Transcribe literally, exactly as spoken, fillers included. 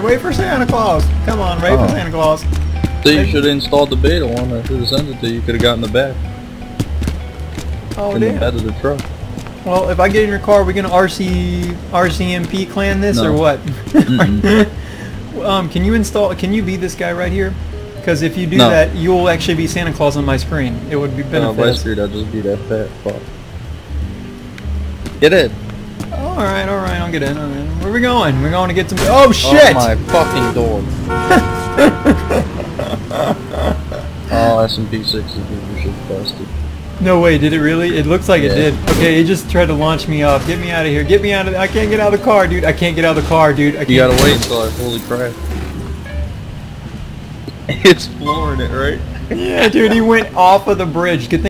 Wait for Santa Claus. Come on, wait Oh. for Santa Claus. So you should have installed the beta one. I should have sent it to you. You could have gotten the back Oh in the damn. bed of the truck. Well, if I get in your car, are we gonna R C R C M P clan this No. or what? Mm-mm. um, can you install? Can you be this guy right here? Because if you do No. that, you'll actually be Santa Claus on my screen. It would be Uh, benefit. Vice Street, I'll just be that fat fuck. Get in. All right, all right, I'll get in. All right. Where are we going? We're going to get some. Oh shit! Oh my fucking door. Oh, S and P six is super shit busted. No way, did it really? It looks like Yeah. it did. Okay, it just tried to launch me off. Get me out of here. Get me out of. I can't get out of the car, dude. I can't get out of the car, dude. I can't. You gotta wait until I fully crash. It's flooring it, right? Yeah, dude, he went off of the bridge. Good thing